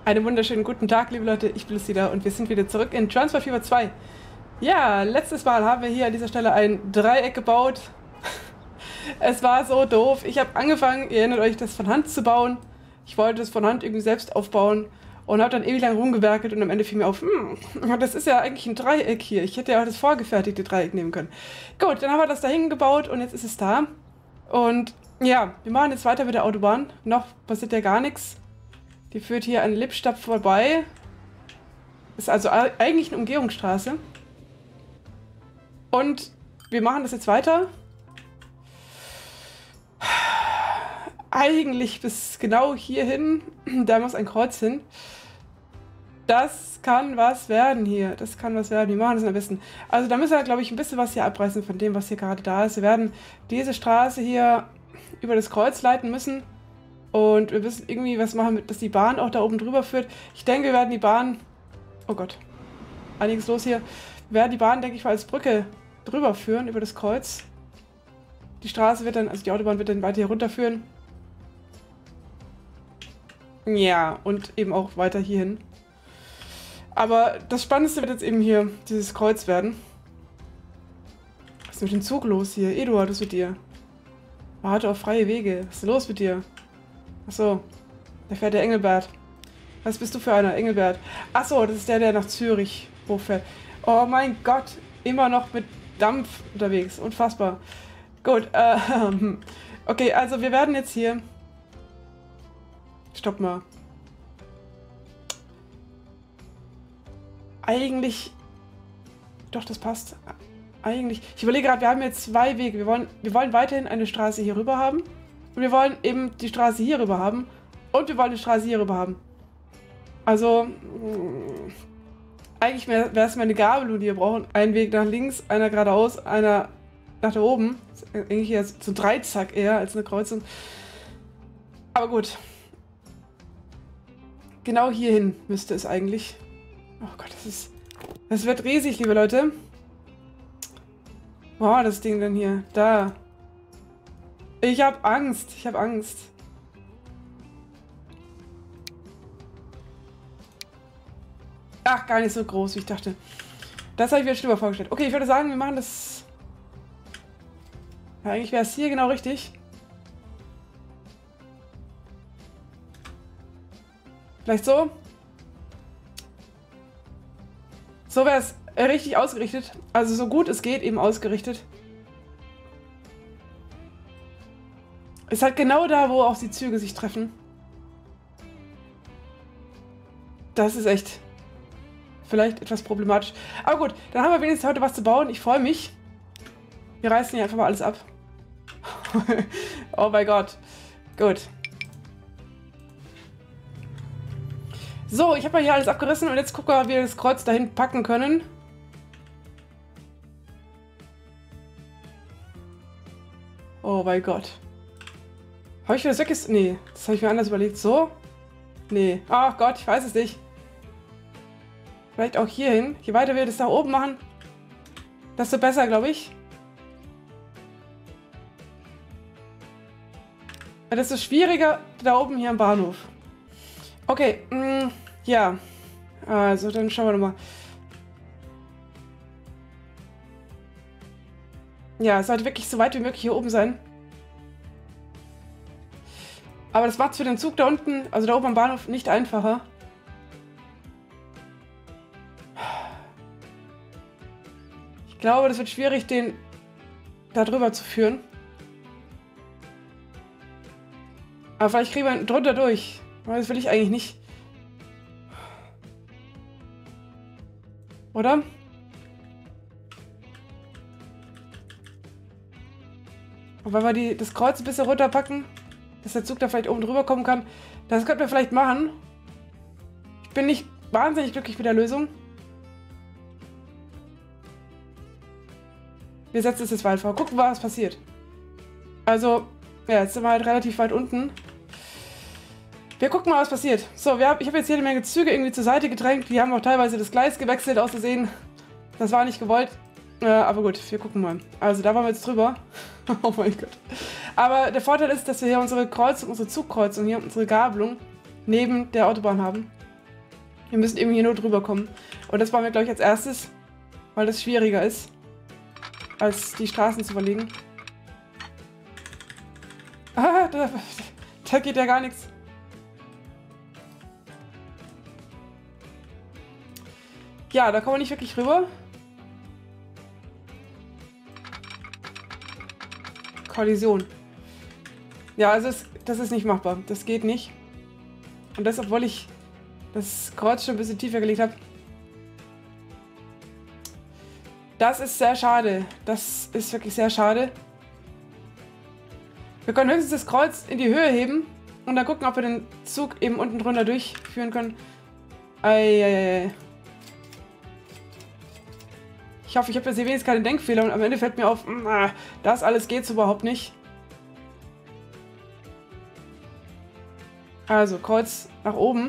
Einen wunderschönen guten Tag, liebe Leute, ich bin Lucida und wir sind wieder zurück in Transport Fever 2. Ja, letztes Mal haben wir hier an dieser Stelle ein Dreieck gebaut. Es war so doof. Ich habe angefangen, ihr erinnert euch, das von Hand zu bauen. Ich wollte das von Hand irgendwie selbst aufbauen und habe dann ewig lang rumgewerkelt und am Ende fiel mir auf, das ist ja eigentlich ein Dreieck hier. Ich hätte ja auch das vorgefertigte Dreieck nehmen können. Gut, dann haben wir das dahin gebaut und jetzt ist es da. Und ja, wir machen jetzt weiter mit der Autobahn. Noch passiert ja gar nichts. Die führt hier an Lippstadt vorbei. Ist also eigentlich eine Umgehungsstraße. Und wir machen das jetzt weiter. Eigentlich bis genau hierhin. Da muss ein Kreuz hin. Das kann was werden hier. Das kann was werden. Wir machen das am besten. Also da müssen wir, glaube ich, ein bisschen was hier abreißen von dem, was hier gerade da ist. Wir werden diese Straße hier über das Kreuz leiten müssen. Und wir müssen irgendwie was machen, dass die Bahn auch da oben drüber führt. Ich denke, wir werden die Bahn... Oh Gott. Einiges los hier. Wir werden die Bahn, denke ich mal, als Brücke drüber führen, über das Kreuz. Die Straße wird dann, also die Autobahn wird dann weiter hier runterführen. Ja, und eben auch weiter hierhin. Aber das Spannendste wird jetzt eben hier dieses Kreuz werden. Was ist mit dem Zug los hier? Eduard, was ist mit dir? Warte auf freie Wege. Was ist denn los mit dir? Achso, da fährt der Engelbert. Was bist du für einer, Engelbert? Achso, das ist der nach Zürich hochfährt. Oh mein Gott, immer noch mit Dampf unterwegs. Unfassbar. Gut, okay, also wir werden jetzt hier... Stopp mal. Eigentlich... Doch, das passt. Eigentlich... Ich überlege gerade, wir haben jetzt zwei Wege. Wir wollen weiterhin eine Straße hier rüber haben. Und wir wollen eben die Straße hier rüber haben. Und wir wollen die Straße hier rüber haben. Also... Eigentlich wäre es mal eine Gabelung, die wir brauchen. Ein Weg nach links, einer geradeaus, einer nach da oben. Das ist eigentlich eher so ein Dreizack eher als eine Kreuzung. Aber gut. Genau hierhin müsste es eigentlich. Oh Gott, das wird riesig, liebe Leute. Wow, das Ding denn hier. Da. Ich habe Angst. Ich habe Angst. Ach, gar nicht so groß, wie ich dachte. Das habe ich mir schlimmer vorgestellt. Okay, ich würde sagen, wir machen das... Ja, eigentlich wäre es hier genau richtig. Vielleicht so. So wäre es richtig ausgerichtet. Also so gut es geht eben ausgerichtet. Ist halt genau da, wo auch die Züge sich treffen. Das ist echt... Vielleicht etwas problematisch. Aber gut, dann haben wir wenigstens heute was zu bauen. Ich freue mich. Wir reißen hier einfach mal alles ab. Oh mein Gott. Gut. So, ich habe mal hier alles abgerissen und jetzt gucken wir, wie wir das Kreuz dahin packen können. Oh mein Gott. Habe ich mir das weggesetzt? Nee, das habe ich mir anders überlegt. So? Nee. Ach Gott, ich weiß es nicht. Vielleicht auch hier hin. Je weiter wir das da oben machen, desto besser, glaube ich. Desto schwieriger da oben hier am Bahnhof. Okay, ja. Also, dann schauen wir nochmal. Ja, es sollte wirklich so weit wie möglich hier oben sein. Aber das macht es für den Zug da unten, also da oben am Bahnhof, nicht einfacher. Ich glaube, das wird schwierig, den da drüber zu führen. Aber vielleicht kriegen wir ihn drunter durch. Aber das will ich eigentlich nicht. Oder? Und wenn wir das Kreuz ein bisschen runterpacken, dass der Zug da vielleicht oben drüber kommen kann, das könnten wir vielleicht machen. Ich bin nicht wahnsinnig glücklich mit der Lösung. Wir setzen es jetzt weit vor. Gucken wir, was passiert. Also, ja, jetzt sind wir halt relativ weit unten. Wir gucken mal, was passiert. So, ich habe jetzt hier eine Menge Züge irgendwie zur Seite gedrängt. Die haben auch teilweise das Gleis gewechselt, aus Versehen. Das war nicht gewollt. Aber gut, wir gucken mal. Also, da waren wir jetzt drüber. Oh mein Gott. Aber der Vorteil ist, dass wir hier unsere Kreuzung, unsere Zugkreuzung hier, unsere Gabelung neben der Autobahn haben. Wir müssen eben hier nur drüber kommen. Und das machen wir, glaube ich, als erstes, weil das schwieriger ist, als die Straßen zu verlegen. Ah, da geht ja gar nichts. Ja, da kommen wir nicht wirklich rüber. Kollision. Ja, also das ist nicht machbar. Das geht nicht. Und das, obwohl ich das Kreuz schon ein bisschen tiefer gelegt habe. Das ist sehr schade. Das ist wirklich sehr schade. Wir können höchstens das Kreuz in die Höhe heben und dann gucken, ob wir den Zug eben unten drunter durchführen können. Eieiei. Ich hoffe, ich habe jetzt hier wenigstens keine Denkfehler und am Ende fällt mir auf, das alles geht's überhaupt nicht. Also, Kreuz nach oben.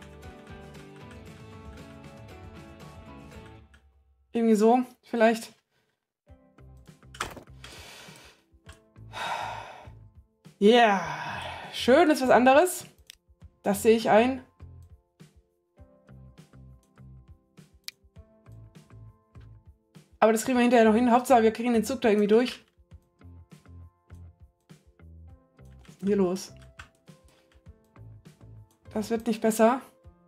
Irgendwie so, vielleicht. Ja, yeah. Schön ist was anderes. Das sehe ich ein. Aber das kriegen wir hinterher noch hin. Hauptsache, wir kriegen den Zug da irgendwie durch. Was ist denn hier los? Das wird nicht besser.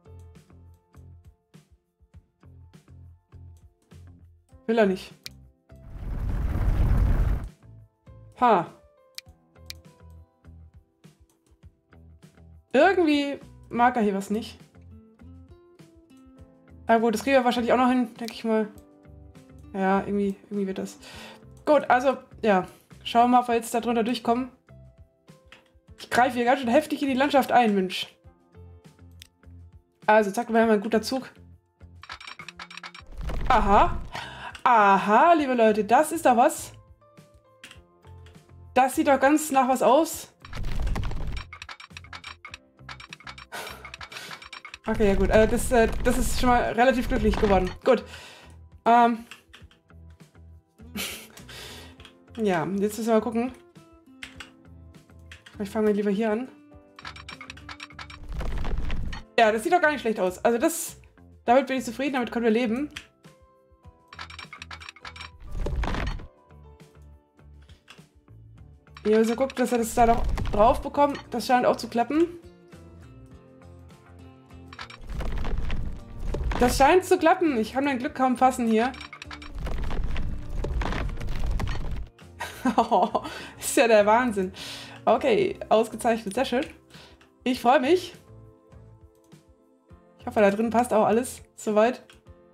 Will er nicht. Ha. Irgendwie mag er hier was nicht. Aber gut, das kriegen wir wahrscheinlich auch noch hin, denke ich mal. Ja, irgendwie wird das. Gut, also, ja. Schauen wir mal, ob wir jetzt da drunter durchkommen. Ich greife hier ganz schön heftig in die Landschaft ein, Mensch. Also, zack, wir haben ein guter Zug. Aha. Aha, liebe Leute, das ist doch was. Das sieht doch ganz nach was aus. Okay, ja gut. Das ist schon mal relativ glücklich geworden. Gut. Ja, jetzt müssen wir mal gucken. Vielleicht fangen wir lieber hier an. Ja, das sieht doch gar nicht schlecht aus. Also damit bin ich zufrieden, damit können wir leben. Hier müssen wir gucken, dass wir das da noch drauf bekommen. Das scheint auch zu klappen. Das scheint zu klappen. Ich kann mein Glück kaum fassen hier. Oh, ist ja der Wahnsinn. Okay, ausgezeichnet. Sehr schön. Ich freue mich. Ich hoffe, da drin passt auch alles soweit.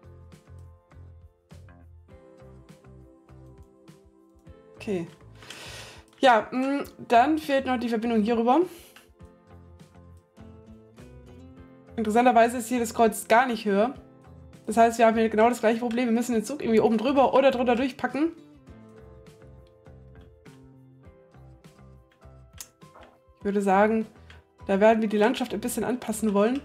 Okay. Ja, dann fehlt noch die Verbindung hier rüber. Interessanterweise ist hier das Kreuz gar nicht höher. Das heißt, wir haben hier genau das gleiche Problem. Wir müssen den Zug irgendwie oben drüber oder drunter durchpacken. Ich würde sagen, da werden wir die Landschaft ein bisschen anpassen wollen.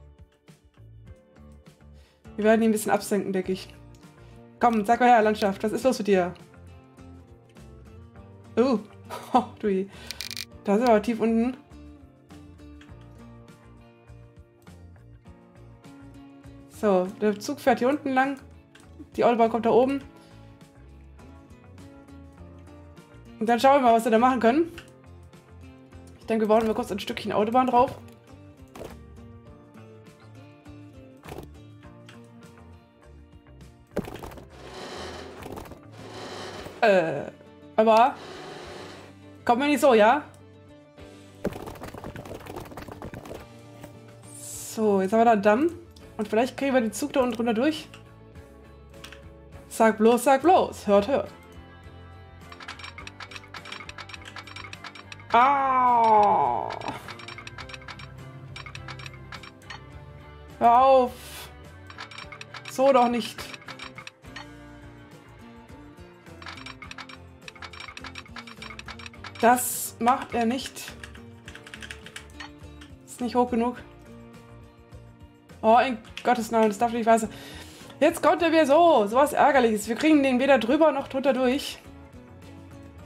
Wir werden ihn ein bisschen absenken, denke ich. Komm, sag mal her, Landschaft, was ist los mit dir? Oh, du je. Da sind wir aber tief unten. So, der Zug fährt hier unten lang. Die Autobahn kommt da oben. Und dann schauen wir mal, was wir da machen können. Ich denke, wir bauen mal kurz ein Stückchen Autobahn drauf. Aber kommt mir nicht so, ja? So, jetzt haben wir da einen Damm. Und vielleicht kriegen wir den Zug da unten drunter durch. Sag bloß, hört, hört. Ah! Hör auf! So doch nicht. Das macht er nicht. Ist nicht hoch genug. Oh, in Gottes Namen, das darf nicht wahr sein. Jetzt kommt er wieder so was Ärgerliches. Wir kriegen den weder drüber noch drunter durch.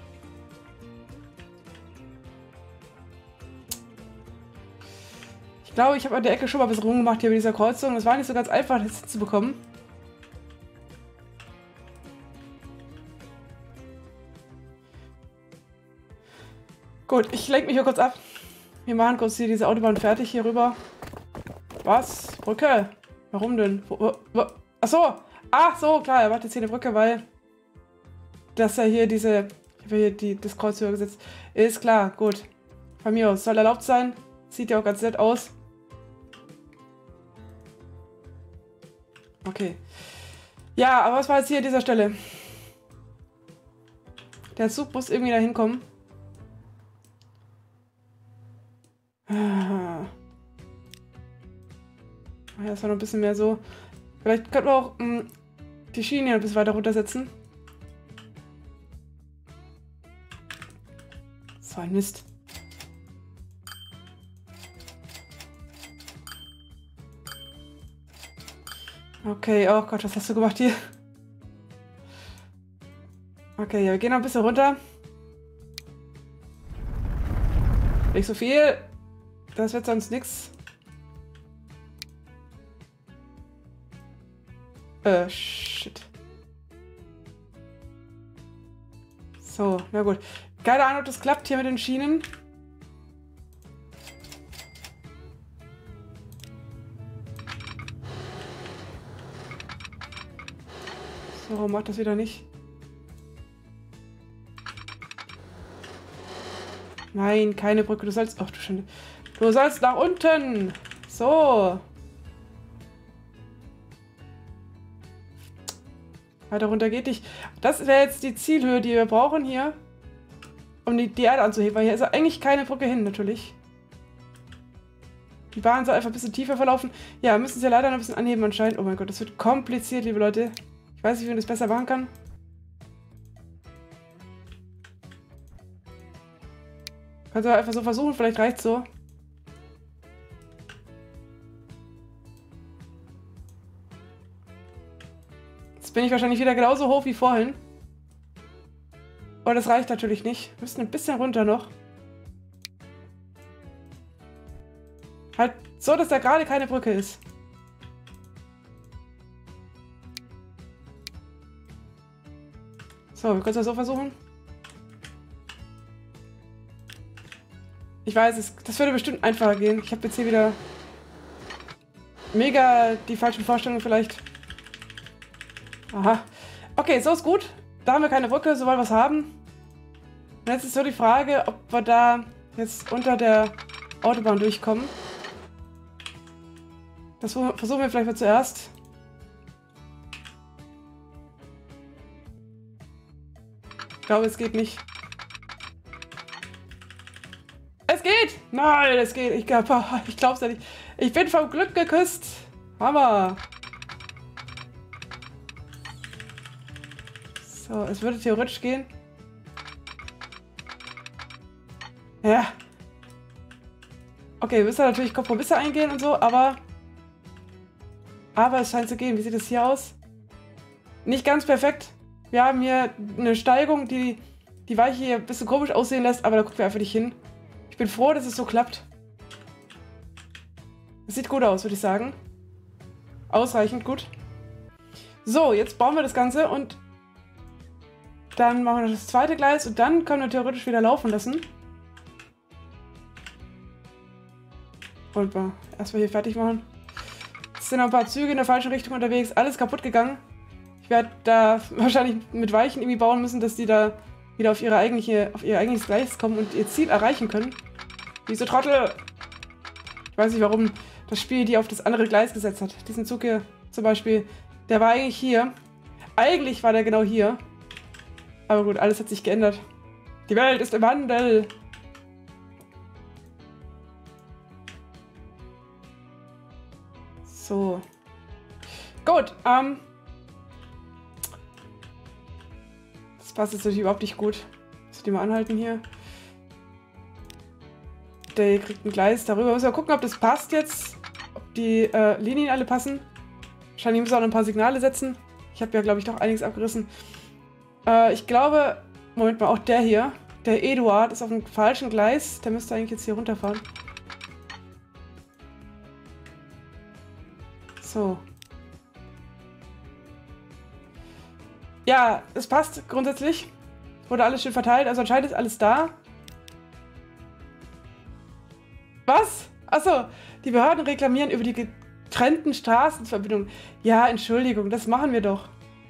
Ich Ich glaube, ich habe an der Ecke schon mal was rumgemacht hier bei dieser Kreuzung. Das war nicht so ganz einfach, das hinzubekommen. Gut, ich lenke mich hier kurz ab. Wir machen kurz hier diese Autobahn fertig hier rüber. Was? Brücke? Warum denn? Achso! Ach so, klar, er macht jetzt hier eine Brücke, weil das ja hier diese... Ich habe hier das Kreuz höher gesetzt. Ist klar, gut. Von mir aus. Soll erlaubt sein. Sieht ja auch ganz nett aus. Okay. Ja, aber was war jetzt hier an dieser Stelle? Der Zug muss irgendwie da hinkommen. Ah. Ja, das war noch ein bisschen mehr so. Vielleicht könnten wir auch die Schiene ein bisschen weiter runtersetzen. So ein Mist. Okay, oh Gott, was hast du gemacht hier? Okay, ja, wir gehen noch ein bisschen runter. Nicht so viel. Das wird sonst nix. Shit. So, na gut. Keine Ahnung, ob das klappt hier mit den Schienen. So, warum macht das wieder nicht? Nein, keine Brücke. Du sollst... Ach du Schande. Du sollst nach unten. So. Weiter runter geht nicht. Das wäre jetzt die Zielhöhe, die wir brauchen hier. Um die Erde anzuheben. Weil hier ist eigentlich keine Brücke hin, natürlich. Die Bahn soll einfach ein bisschen tiefer verlaufen. Ja, wir müssen es ja leider noch ein bisschen anheben anscheinend. Oh mein Gott, das wird kompliziert, liebe Leute. Ich weiß nicht, wie man das besser machen kann. Kannst du einfach so versuchen, vielleicht reicht es so. Jetzt bin ich wahrscheinlich wieder genauso hoch wie vorhin. Aber das reicht natürlich nicht. Wir müssen ein bisschen runter noch. Halt so, dass da gerade keine Brücke ist. So, wir können es ja so versuchen. Ich weiß, das würde bestimmt einfacher gehen. Ich habe jetzt hier wieder mega die falschen Vorstellungen vielleicht. Aha. Okay, so ist gut. Da haben wir keine Brücke, so wollen wir es haben. Und jetzt ist so die Frage, ob wir da jetzt unter der Autobahn durchkommen. Das versuchen wir vielleicht mal zuerst. Ich glaube, es geht nicht. Es geht! Nein, es geht. Ich glaub's ja nicht. Ich bin vom Glück geküsst. Hammer. So, es würde theoretisch gehen. Ja. Okay, wir müssen natürlich Kompromisse eingehen und so, aber es scheint zu gehen. Wie sieht es hier aus? Nicht ganz perfekt. Wir haben hier eine Steigung, die Weiche hier ein bisschen komisch aussehen lässt, aber da gucken wir einfach nicht hin. Ich bin froh, dass es so klappt. Es sieht gut aus, würde ich sagen. Ausreichend gut. So, jetzt bauen wir das Ganze und dann machen wir noch das zweite Gleis und dann können wir theoretisch wieder laufen lassen. Und mal erstmal hier fertig machen. Es sind noch ein paar Züge in der falschen Richtung unterwegs. Alles kaputt gegangen. Ich werde da wahrscheinlich mit Weichen irgendwie bauen müssen, dass die da wieder auf ihr eigentliches Gleis kommen und ihr Ziel erreichen können. Diese Trottel! Ich weiß nicht, warum das Spiel die auf das andere Gleis gesetzt hat. Diesen Zug hier zum Beispiel, der war eigentlich hier. Eigentlich war der genau hier. Aber gut, alles hat sich geändert. Die Welt ist im Wandel! So. Gut, das passt jetzt natürlich überhaupt nicht gut. Muss die mal anhalten hier. Der hier kriegt ein Gleis. Darüber müssen wir gucken, ob das passt jetzt. Ob die Linien alle passen. Wahrscheinlich müssen wir auch noch ein paar Signale setzen. Ich habe ja, glaube ich, doch einiges abgerissen. Ich glaube, Moment mal, auch der hier, der Eduard, ist auf dem falschen Gleis. Der müsste eigentlich jetzt hier runterfahren. So. Ja, es passt grundsätzlich. Wurde alles schön verteilt. Also anscheinend ist alles da. Was? Achso, die Behörden reklamieren über die getrennten Straßenverbindungen. Ja, Entschuldigung, das machen wir doch.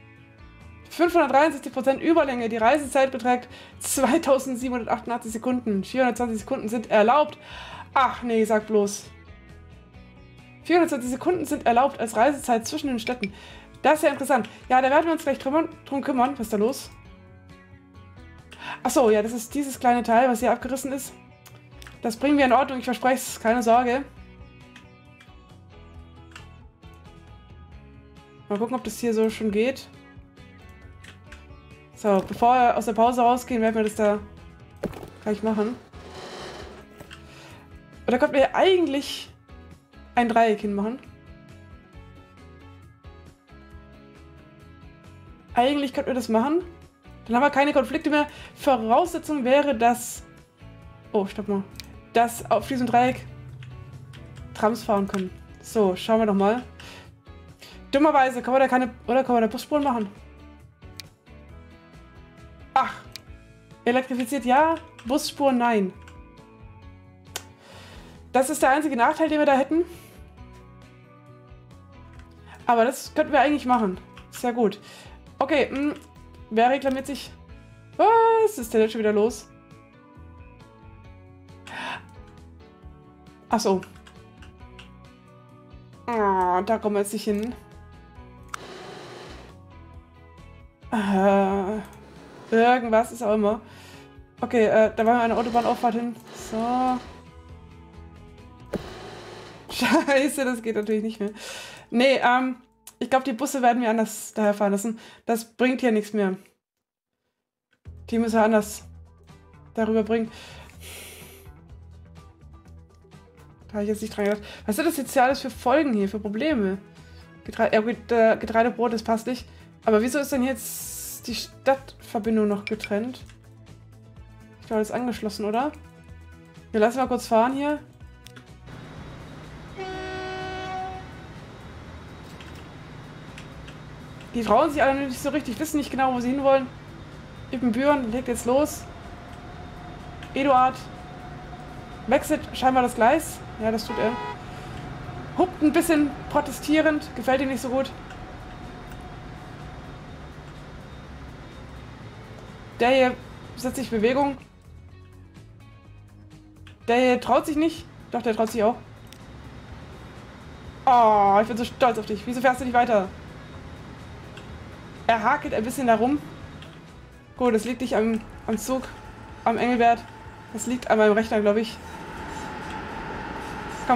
563% Überlänge. Die Reisezeit beträgt 2788 Sekunden. 420 Sekunden sind erlaubt. Ach nee, sag bloß. 420 Sekunden sind erlaubt als Reisezeit zwischen den Städten. Das ist ja interessant. Ja, da werden wir uns gleich drum kümmern. Was ist da los? Achso, ja, das ist dieses kleine Teil, was hier abgerissen ist. Das bringen wir in Ordnung, ich verspreche es. Keine Sorge. Mal gucken, ob das hier so schon geht. So, bevor wir aus der Pause rausgehen, werden wir das da gleich machen. Und da könnten wir eigentlich ein Dreieck hinmachen. Eigentlich könnten wir das machen. Dann haben wir keine Konflikte mehr. Voraussetzung wäre, dass... Oh, stopp mal. Dass auf diesem Dreieck Trams fahren können. So, schauen wir doch mal. Dummerweise kann man da keine... Oder kann man da Busspuren machen? Ach. Elektrifiziert ja, Busspuren nein. Das ist der einzige Nachteil, den wir da hätten. Aber das könnten wir eigentlich machen. Sehr gut. Okay, wer reklamiert sich? Was ist denn jetzt schon wieder los? Ach so. Oh, da kommen wir jetzt nicht hin. Irgendwas ist auch immer. Okay, da war eine Autobahnauffahrt hin. So. Scheiße, das geht natürlich nicht mehr. Nee, ich glaube, die Busse werden wir anders daher fahren lassen. Das bringt hier nichts mehr. Die müssen wir anders darüber bringen. Da habe ich jetzt nicht dran gedacht. Was sind das jetzt hier alles für Folgen hier, für Probleme? Getreidebrot, das passt nicht. Aber wieso ist denn jetzt die Stadtverbindung noch getrennt? Ich glaube, das ist angeschlossen, oder? Wir lassen mal kurz fahren hier. Die trauen sich alle nicht so richtig, wissen nicht genau, wo sie hinwollen. Ibbenbüren legt jetzt los. Eduard wechselt scheinbar das Gleis. Ja, das tut er. Hupt ein bisschen protestierend. Gefällt ihm nicht so gut. Der hier setzt sich in Bewegung. Der hier traut sich nicht. Doch, der traut sich auch. Oh, ich bin so stolz auf dich. Wieso fährst du nicht weiter? Er hakelt ein bisschen da rum. Gut, das liegt nicht am Zug, am Engelbert. Das liegt an meinem Rechner, glaube ich. Komm.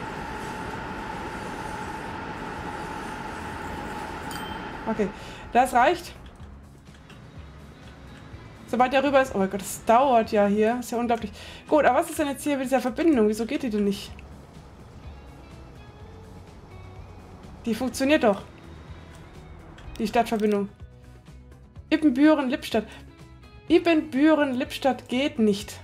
Okay, das reicht. Sobald der rüber ist... Oh mein Gott, das dauert ja hier. Ist ja unglaublich. Gut, aber was ist denn jetzt hier mit dieser Verbindung? Wieso geht die denn nicht? Die funktioniert doch. Die Stadtverbindung. Ibbenbüren-Lippstadt. Ibbenbüren-Lippstadt geht nicht.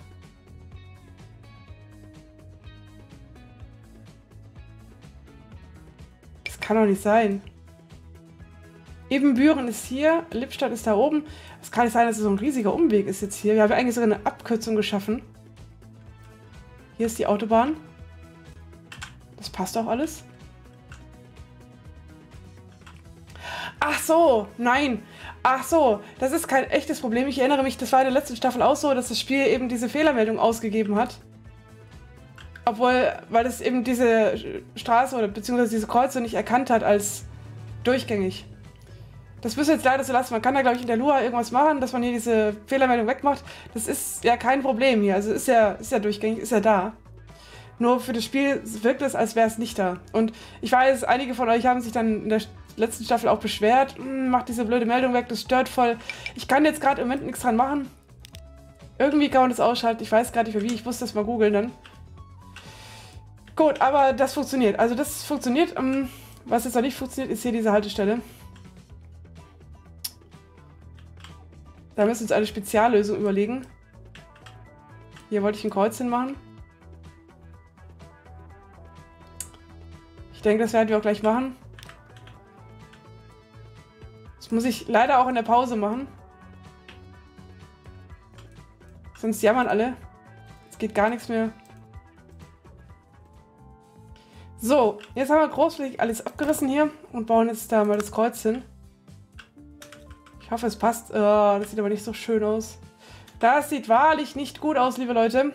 Das kann doch nicht sein. Ibbenbüren ist hier, Lippstadt ist da oben. Es kann nicht sein, dass es so ein riesiger Umweg ist jetzt hier. Wir haben eigentlich sogar eine Abkürzung geschaffen. Hier ist die Autobahn. Das passt auch alles. Ach so, nein. Ach so, das ist kein echtes Problem. Ich erinnere mich, das war in der letzten Staffel auch so, dass das Spiel eben diese Fehlermeldung ausgegeben hat. Obwohl, weil es eben diese Straße oder beziehungsweise diese Kreuzung nicht erkannt hat als durchgängig. Das müssen wir jetzt leider so lassen. Man kann da, glaube ich, in der Lua irgendwas machen, dass man hier diese Fehlermeldung wegmacht. Das ist ja kein Problem hier. Also ist ja durchgängig, ist ja da. Nur für das Spiel wirkt es, als wäre es nicht da. Und ich weiß, einige von euch haben sich dann in der letzten Staffel auch beschwert. Macht diese blöde Meldung weg, das stört voll. Ich kann jetzt gerade im Moment nichts dran machen. Irgendwie kann man das ausschalten. Ich weiß gerade nicht mehr wie. Ich muss das mal googeln dann. Gut, aber das funktioniert. Also das funktioniert. Was jetzt noch nicht funktioniert, ist hier diese Haltestelle. Da müssen wir uns eine Speziallösung überlegen. Hier wollte ich ein Kreuz hinmachen. Ich denke, das werden wir auch gleich machen. Das muss ich leider auch in der Pause machen. Sonst jammern alle. Es geht gar nichts mehr. So, jetzt haben wir großflächig alles abgerissen hier und bauen jetzt da mal das Kreuz hin. Ich hoffe, es passt. Das sieht aber nicht so schön aus. Das sieht wahrlich nicht gut aus, liebe Leute.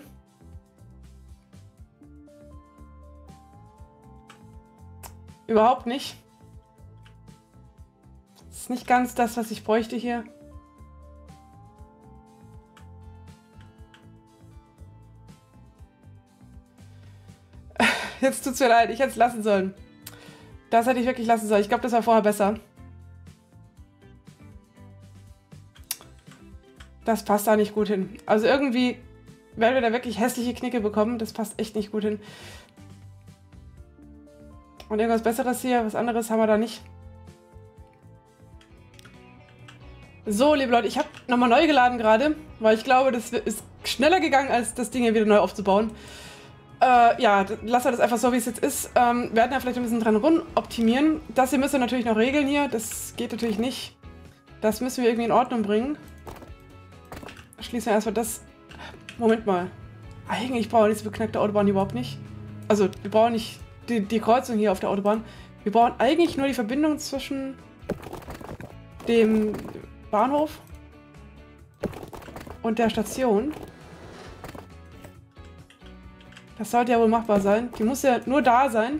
Überhaupt nicht. Das ist nicht ganz das, was ich bräuchte hier. Jetzt tut's mir leid, ich hätte es lassen sollen. Das hätte ich wirklich lassen sollen. Ich glaube, das war vorher besser. Das passt da nicht gut hin. Also irgendwie werden wir da wirklich hässliche Knicke bekommen. Das passt echt nicht gut hin. Und irgendwas Besseres hier, was anderes haben wir da nicht. So, liebe Leute, ich habe nochmal neu geladen gerade, weil ich glaube, das ist schneller gegangen, als das Ding hier wieder neu aufzubauen. Ja, lassen wir das einfach so, wie es jetzt ist. Wir werden ja vielleicht ein bisschen dran optimieren. Das hier müssen wir natürlich noch regeln hier. Das geht natürlich nicht. Das müssen wir irgendwie in Ordnung bringen. Schließen wir erstmal das. Moment mal. Eigentlich brauchen wir diese beknackte Autobahn überhaupt nicht. Also, wir brauchen nicht die Kreuzung hier auf der Autobahn. Wir brauchen eigentlich nur die Verbindung zwischen dem Bahnhof und der Station. Das sollte ja wohl machbar sein. Die muss ja nur da sein.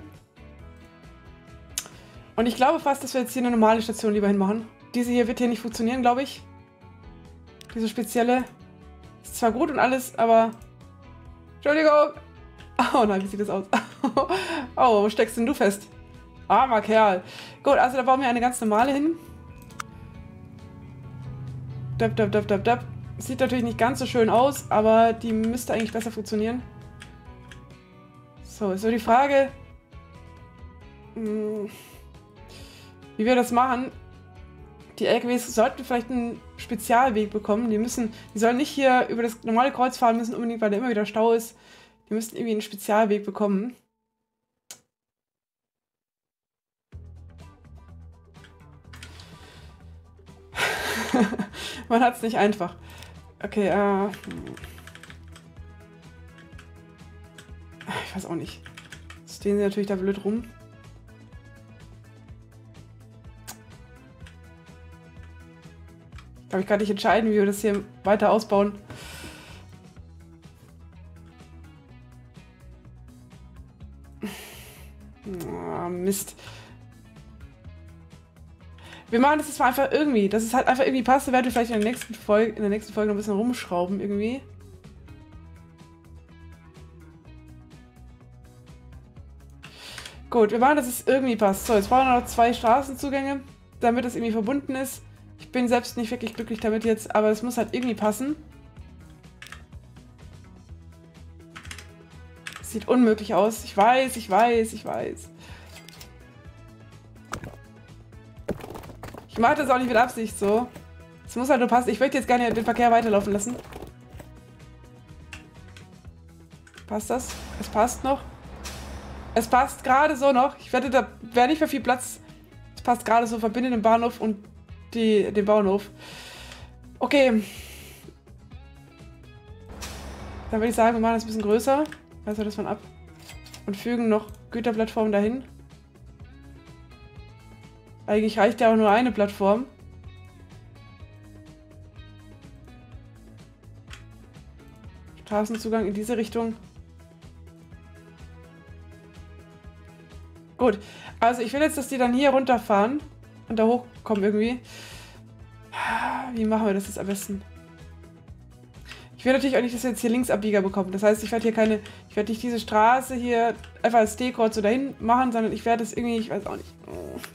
Und ich glaube fast, dass wir jetzt hier eine normale Station lieber hinmachen. Diese hier wird hier nicht funktionieren, glaube ich. Diese spezielle. Ist zwar gut und alles, aber... Entschuldigung! Oh nein, wie sieht das aus? Oh, wo steckst denn du fest? Armer Kerl. Gut, also da bauen wir eine ganz normale hin. Dab, dab, dab, dab, dab. Sieht natürlich nicht ganz so schön aus, aber die müsste eigentlich besser funktionieren. So, ist so die Frage, wie wir das machen. Die LKWs sollten vielleicht einen Spezialweg bekommen. Die sollen nicht hier über das normale Kreuz fahren müssen, unbedingt, weil da immer wieder Stau ist. Die müssten irgendwie einen Spezialweg bekommen. Man hat es nicht einfach. Okay, ich weiß auch nicht. Jetzt stehen sie natürlich da blöd rum. Ich glaube, ich kann nicht entscheiden, wie wir das hier weiter ausbauen. Oh, Mist. Wir machen das jetzt mal einfach irgendwie. Dass es halt einfach irgendwie passt. Werden wir vielleicht in der nächsten Folge noch ein bisschen rumschrauben irgendwie. Gut, wir machen, dass es irgendwie passt. So, jetzt brauchen wir noch 2 Straßenzugänge, damit es irgendwie verbunden ist. Ich bin selbst nicht wirklich glücklich damit jetzt, aber es muss halt irgendwie passen. Sieht unmöglich aus. Ich weiß, ich weiß, ich weiß. Ich mache das auch nicht mit Absicht so. Es muss halt nur passen. Ich möchte jetzt gerne den Verkehr weiterlaufen lassen. Passt das? Es passt noch. Es passt gerade so noch. Ich wette, da wäre nicht mehr viel Platz. Es passt gerade so, verbinde den Bahnhof und den Bauernhof. Okay. Dann würde ich sagen, wir machen das ein bisschen größer. Also das mal ab. Und fügen noch Güterplattformen dahin. Eigentlich reicht ja auch nur eine Plattform. Straßenzugang in diese Richtung. Gut, also ich will jetzt, dass die dann hier runterfahren und da hochkommen irgendwie. Wie machen wir das jetzt am besten? Ich will natürlich auch nicht, dass wir jetzt hier Linksabbieger bekommen. Das heißt, ich werde nicht diese Straße hier einfach als T-Kreuz so dahin machen, sondern ich werde das irgendwie, ich weiß auch nicht.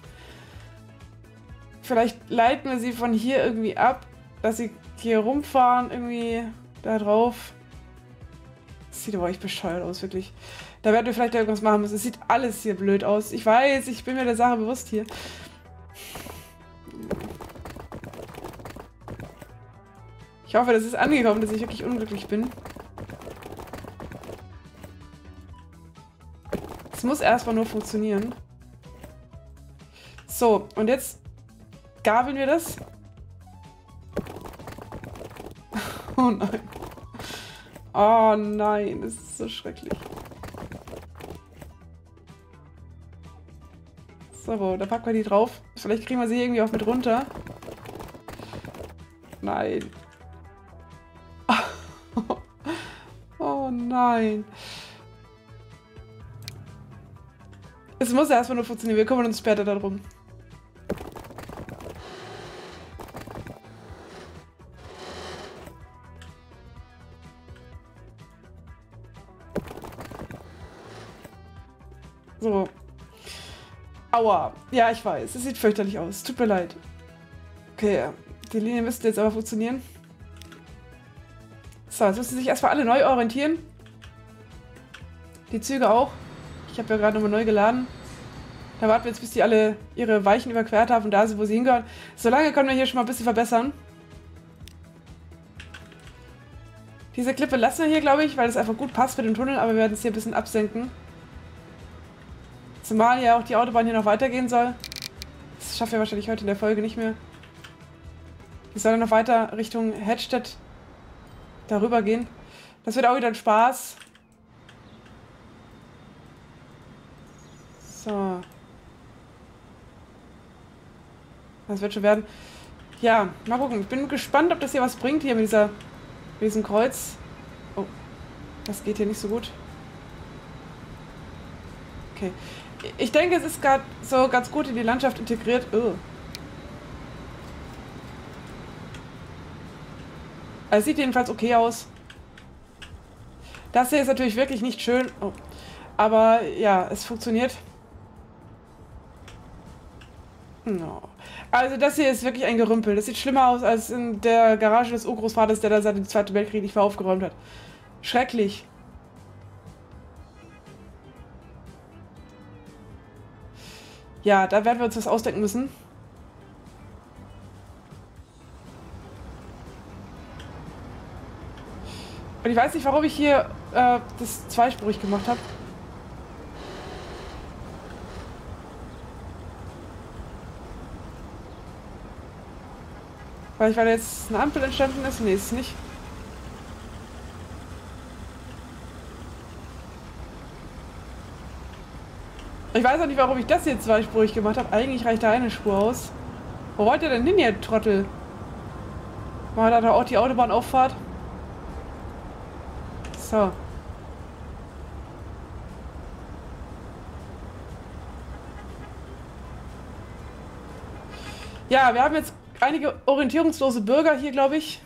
Vielleicht leiten wir sie von hier irgendwie ab, dass sie hier rumfahren, irgendwie da drauf. Das sieht aber echt bescheuert aus, wirklich. Da werden wir vielleicht irgendwas machen müssen. Es sieht alles hier blöd aus. Ich weiß, ich bin mir der Sache bewusst hier. Ich hoffe, das ist angekommen, dass ich wirklich unglücklich bin. Es muss erstmal nur funktionieren. So, und jetzt gabeln wir das. Oh nein. Oh nein, das ist so schrecklich. So, da packen wir die drauf. Vielleicht kriegen wir sie irgendwie auch mit runter. Nein. Oh nein. Es muss erstmal nur funktionieren. Wir kümmern uns später darum. So. Aua. Ja, ich weiß. Es sieht fürchterlich aus. Tut mir leid. Okay, die Linie müsste jetzt aber funktionieren. So, jetzt müssen sich erstmal alle neu orientieren. Die Züge auch. Ich habe ja gerade nochmal neu geladen. Da warten wir jetzt, bis die alle ihre Weichen überquert haben und da sind, wo sie hingehören. Solange können wir hier schon mal ein bisschen verbessern. Diese Klippe lassen wir hier, glaube ich, weil es einfach gut passt für den Tunnel, aber wir werden es hier ein bisschen absenken. Zumal ja auch die Autobahn hier noch weitergehen soll. Das schaffen wir wahrscheinlich heute in der Folge nicht mehr. Die soll dann noch weiter Richtung Hedstedt darüber gehen. Das wird auch wieder ein Spaß. So. Das wird schon werden. Ja, mal gucken. Ich bin gespannt, ob das hier was bringt, hier mit diesem Kreuz. Oh, das geht hier nicht so gut. Okay. Ich denke, es ist gerade so ganz gut in die Landschaft integriert. Oh. Es sieht jedenfalls okay aus. Das hier ist natürlich wirklich nicht schön. Oh. Aber ja, es funktioniert. No. Also das hier ist wirklich ein Gerümpel. Das sieht schlimmer aus als in der Garage des Urgroßvaters, der da seit dem Zweiten Weltkrieg nicht mehr aufgeräumt hat. Schrecklich. Ja, da werden wir uns was ausdenken müssen. Und ich weiß nicht, warum ich hier das zweispurig gemacht habe. Weil da jetzt eine Ampel entstanden ist? Nee, ist es nicht. Ich weiß auch nicht, warum ich das hier zweispurig gemacht habe. Eigentlich reicht da eine Spur aus. Wo wollt ihr denn hin, ihr Trottel? Mal da auch die Autobahnauffahrt. So. Ja, wir haben jetzt einige orientierungslose Bürger hier, glaube ich.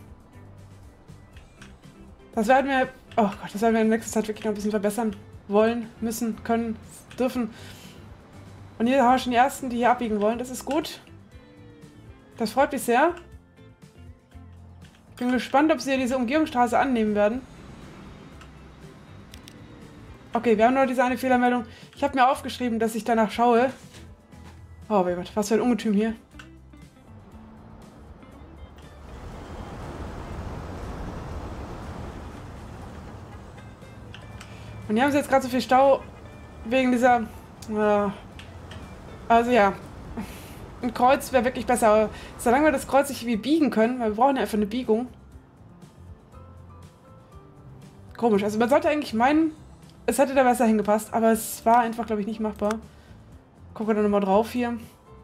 Das werden wir... Oh Gott, das werden wir in nächster Zeit wirklich noch ein bisschen verbessern wollen, müssen, können, dürfen. Und hier haben wir schon die ersten, die hier abbiegen wollen. Das ist gut. Das freut mich sehr. Ich bin gespannt, ob sie diese Umgehungsstraße annehmen werden. Okay, wir haben nur diese eine Fehlermeldung. Ich habe mir aufgeschrieben, dass ich danach schaue. Oh mein Gott, was für ein Ungetüm hier. Und hier haben sie jetzt gerade so viel Stau wegen dieser... also ja, ein Kreuz wäre wirklich besser. Aber solange wir das Kreuz nicht irgendwie biegen können, weil wir brauchen ja einfach eine Biegung. Komisch, also man sollte eigentlich meinen, es hätte da besser hingepasst, aber es war einfach, glaube ich, nicht machbar. Gucken wir da nochmal drauf hier.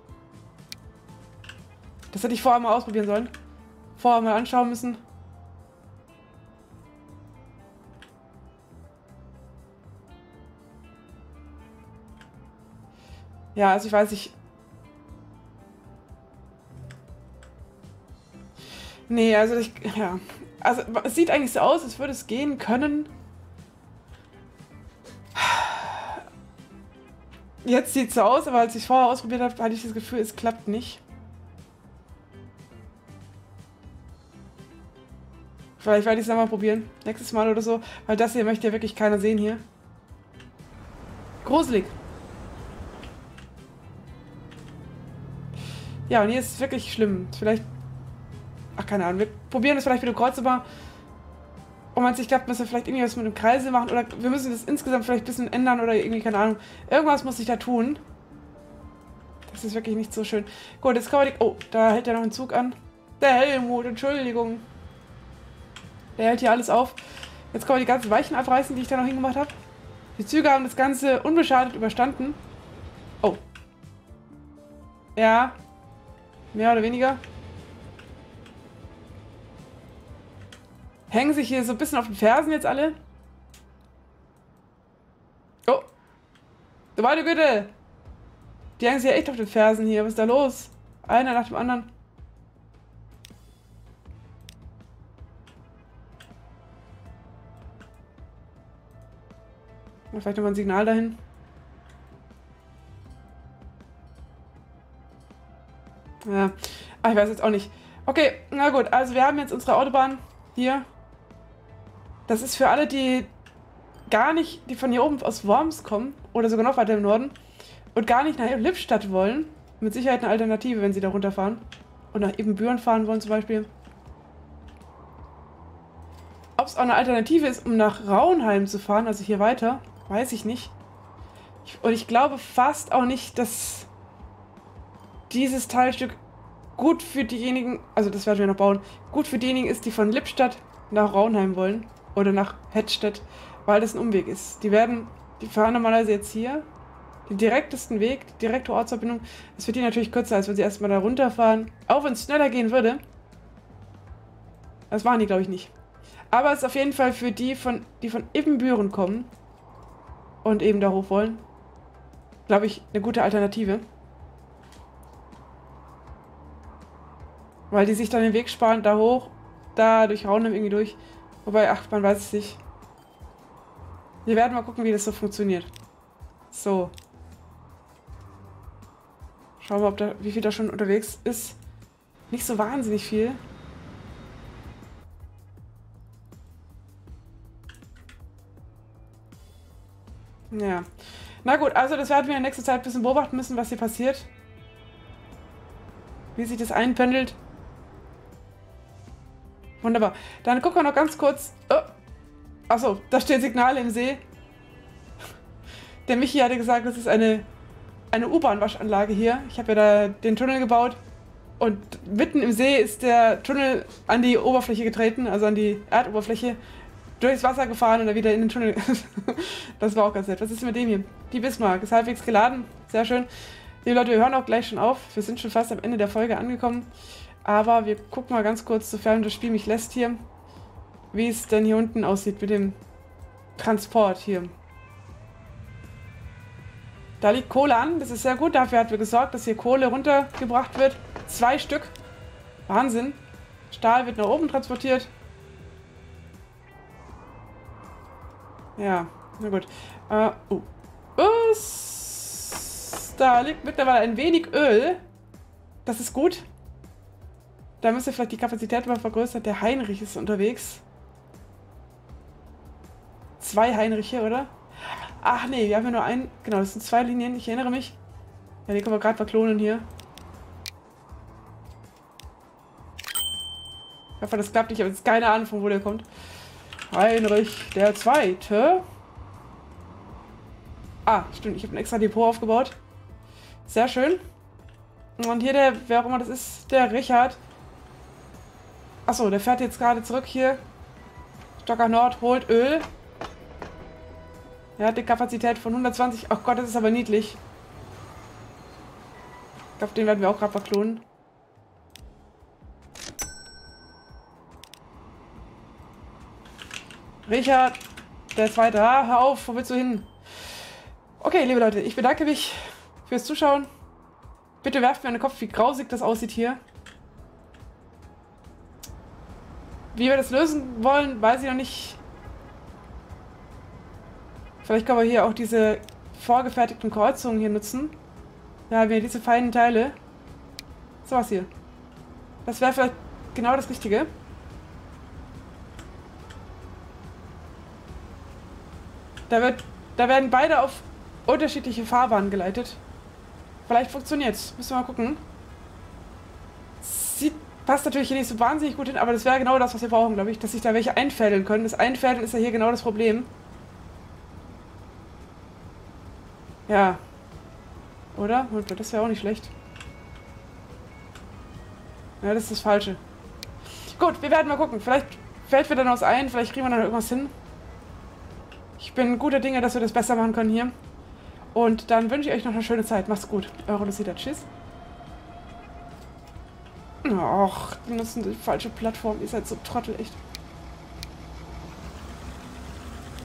Das hätte ich vorher mal ausprobieren sollen. Vorher mal anschauen müssen. Ja, also ich weiß nicht. Nee, also ich... Ja. Also es sieht eigentlich so aus, als würde es gehen können. Jetzt sieht es so aus, aber als ich es vorher ausprobiert habe, hatte ich das Gefühl, es klappt nicht. Vielleicht werde ich es nochmal probieren. Nächstes Mal oder so. Weil das hier möchte ja wirklich keiner sehen hier. Gruselig. Ja, und hier ist es wirklich schlimm. Vielleicht... Ach, keine Ahnung. Wir probieren das vielleicht mit dem Kreuz mal. Und wenn es nicht klappt, müssen wir vielleicht irgendwie was mit dem Kreisel machen. Oder wir müssen das insgesamt vielleicht ein bisschen ändern oder irgendwie, keine Ahnung. Irgendwas muss ich da tun. Das ist wirklich nicht so schön. Gut, jetzt kann man die... Oh, da hält ja noch ein Zug an. Der Helmut, Entschuldigung. Der hält hier alles auf. Jetzt kann man die ganzen Weichen abreißen, die ich da noch hingemacht habe. Die Züge haben das Ganze unbeschadet überstanden. Oh. Ja. Mehr oder weniger. Hängen sich hier so ein bisschen auf den Fersen jetzt alle. Oh. Du meine Güte. Die hängen sich ja echt auf den Fersen hier. Was ist da los? Einer nach dem anderen. Vielleicht nochmal ein Signal dahin. Ja. Ach, ich weiß jetzt auch nicht. Okay, na gut. Also wir haben jetzt unsere Autobahn hier. Das ist für alle, die gar nicht, die von hier oben aus Worms kommen oder sogar noch weiter im Norden und gar nicht nach Lippstadt wollen. Mit Sicherheit eine Alternative, wenn sie da runterfahren. Und nach Ibbenbüren fahren wollen zum Beispiel. Ob es auch eine Alternative ist, um nach Raunheim zu fahren, also hier weiter, weiß ich nicht. Und ich glaube fast auch nicht, dass dieses Teilstück gut für diejenigen, also das werden wir noch bauen, gut für diejenigen ist, die von Lippstadt nach Raunheim wollen. Oder nach Hettstedt, weil das ein Umweg ist. Die fahren normalerweise jetzt hier. Den direktesten Weg, die direkte Ortsverbindung. Das wird hier natürlich kürzer, als wenn sie erstmal da runterfahren. Auch wenn es schneller gehen würde. Das machen die, glaube ich, nicht. Aber es ist auf jeden Fall für die von Ibbenbüren kommen und eben da hoch wollen, glaube ich, eine gute Alternative. Weil die sich dann den Weg sparen, da hoch, da durch Raunheim irgendwie durch. Wobei, ach, man weiß es nicht. Wir werden mal gucken, wie das so funktioniert. So. Schauen wir, wie viel da schon unterwegs ist. Nicht so wahnsinnig viel. Ja. Na gut, also das werden wir in nächster Zeit ein bisschen beobachten müssen, was hier passiert. Wie sich das einpendelt. Wunderbar. Dann gucken wir noch ganz kurz. Oh. Achso, da stehen Signale im See. Der Michi hatte gesagt, das ist eine U-Bahn-Waschanlage hier. Ich habe ja da den Tunnel gebaut. Und mitten im See ist der Tunnel an die Oberfläche getreten, also an die Erdoberfläche. Durchs Wasser gefahren und dann wieder in den Tunnel. Das war auch ganz nett. Was ist mit dem hier? Die Bismarck ist halbwegs geladen. Sehr schön. Liebe Leute, wir hören auch gleich schon auf. Wir sind schon fast am Ende der Folge angekommen. Aber wir gucken mal ganz kurz, sofern das Spiel mich lässt hier, wie es denn hier unten aussieht mit dem Transport hier. Da liegt Kohle an, das ist sehr gut. Dafür hat wir gesorgt, dass hier Kohle runtergebracht wird. 2 Stück. Wahnsinn. Stahl wird nach oben transportiert. Ja, na gut. Da liegt mittlerweile ein wenig Öl. Das ist gut. Da müsste vielleicht die Kapazität mal vergrößert. Der Heinrich ist unterwegs. 2 Heinriche, oder? Ach nee, wir haben ja nur einen. Genau, das sind 2 Linien. Ich erinnere mich. Ja, die können wir gerade verklonen hier. Ich hoffe, das klappt nicht. Ich habe jetzt keine Ahnung, von wo der kommt. Heinrich der Zweite. Ah, stimmt. Ich habe ein extra Depot aufgebaut. Sehr schön. Und hier der, wer auch immer das ist, der Richard. Achso, der fährt jetzt gerade zurück hier. Stocker Nord holt Öl. Er hat die Kapazität von 120. Ach Gott, das ist aber niedlich. Ich glaube, den werden wir auch gerade verklonen. Richard, der Zweite. Ah, hör auf, wo willst du hin? Okay, liebe Leute, ich bedanke mich fürs Zuschauen. Bitte werft mir einen Kopf, wie grausig das aussieht hier. Wie wir das lösen wollen, weiß ich noch nicht. Vielleicht können wir hier auch diese vorgefertigten Kreuzungen hier nutzen. Da haben wir diese feinen Teile. So was hier. Das wäre vielleicht genau das Richtige. Da werden beide auf unterschiedliche Fahrbahnen geleitet. Vielleicht funktioniert es. Müssen wir mal gucken. Passt natürlich hier nicht so wahnsinnig gut hin, aber das wäre genau das, was wir brauchen, glaube ich. Dass sich da welche einfädeln können. Das Einfädeln ist ja hier genau das Problem. Ja. Oder? Das wäre auch nicht schlecht. Ja, das ist das Falsche. Gut, wir werden mal gucken. Vielleicht fällt mir dann was ein. Vielleicht kriegen wir dann irgendwas hin. Ich bin guter Dinge, dass wir das besser machen können hier. Und dann wünsche ich euch noch eine schöne Zeit. Macht's gut. Eure Lucida. Tschüss. Och, die nutzen die falsche Plattform. Ihr seid so Trottel, echt.